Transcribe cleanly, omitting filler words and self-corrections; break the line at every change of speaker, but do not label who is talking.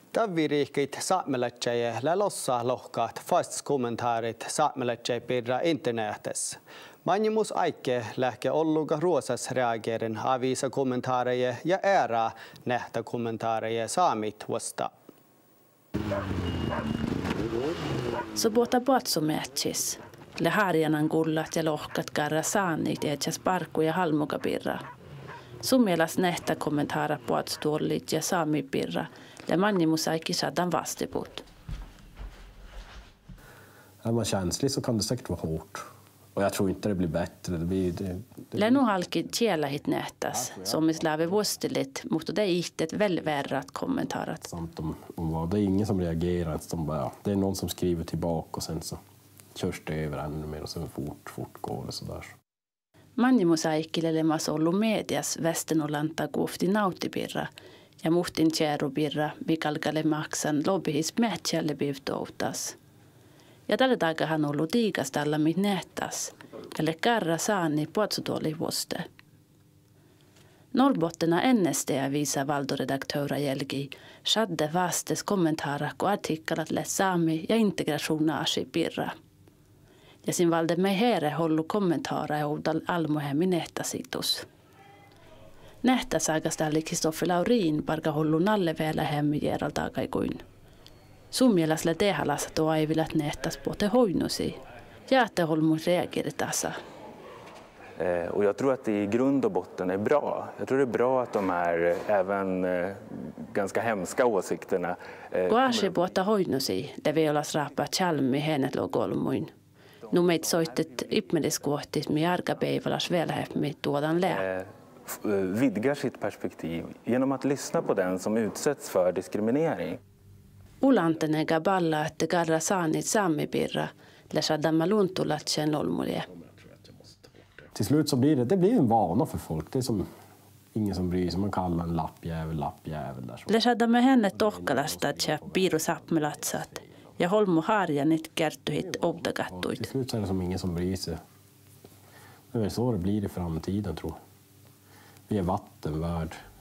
Taviriikit saamelaiset lälossa lohkaat fast kommentaarit saamelaiset pirra internetessä. Manjimus aikke lähke olluga ruosas reageerin avisa kommentaareja ja ära nähtä kommentaareja saamit vasta.
Så båta patsumätsis. Le harjanan gullat ja lohkat karra saanit eetsäs parkku ja halmukapirra. Sumielas nähtä kommentaara patstuollit ja saamipirra. Le manjimus aikki sadan vastiput.
Är man känslig så kan det säkert vara hårt. Och jag tror inte det blir bättre.
Lenu halki kielahit nähtäs. Sommis läve vuostelit, mutta det är inte ett väl värrat kommentarat.
Det är ingen som reagerar. Det är någon som skriver tillbaka och sen så körs det över ännu mer och sen fortgår det sådär.
Manjimus aikkilelemas ollu medias Västernolanta kuufti nautipirra. Ja muhtin tjärupirra vikalkale maksan lobbyhis mätsälle bivtoutas. Ja tällä tagahan ollut tiikasta alla mit nähtäs. Eli karra saani puotsutuoli vuoste. Norrbottena ennestää viisa valdoredaktöra jälki. Shadde vastes kommentaara kun artikkelat le saami ja integrationaasi pirra. Ja sin valde me here hollu kommentaara joudal almohemmi nähtäsitus. Nähtäsagasta oli Kristoffer Laurin parka hollu nalle vielä hemmi jeraltaakaikuin. Sumielasle tehalas tuo ei vilat nähtäs puote hoinusi. Ja att holmu reageritassa.
Och jag tror att det i grund och botten är bra. Jag tror det är bra att de här även ganska hemska åsikterna.
Kuasi puotta hoinusi, leviolas raapaa chalmi hänet logolmuin. Nu meitä soittet ipmeliskuohtis mi arkapäivälas velhäpmi tuodan lää.
Vidgar sitt perspektiv genom att lyssna på den som utsätts för diskriminering.
Ulantenega balla että karra saanit saamipirra, läsadamma luntulatsen olmulie.
Till slut så blir det en vana för folk. Det är som ingen som bryr sig. Man kallar en lappjävel. Där.
Läsadamma henne tohkalasta, että piiru saapmelatsat. Ja holmu harjanit kertuhit obdagattuit.
Till slut så är det som ingen som bryr sig. Det är så det blir i framtiden, tror jag. Vi är vattenvärd.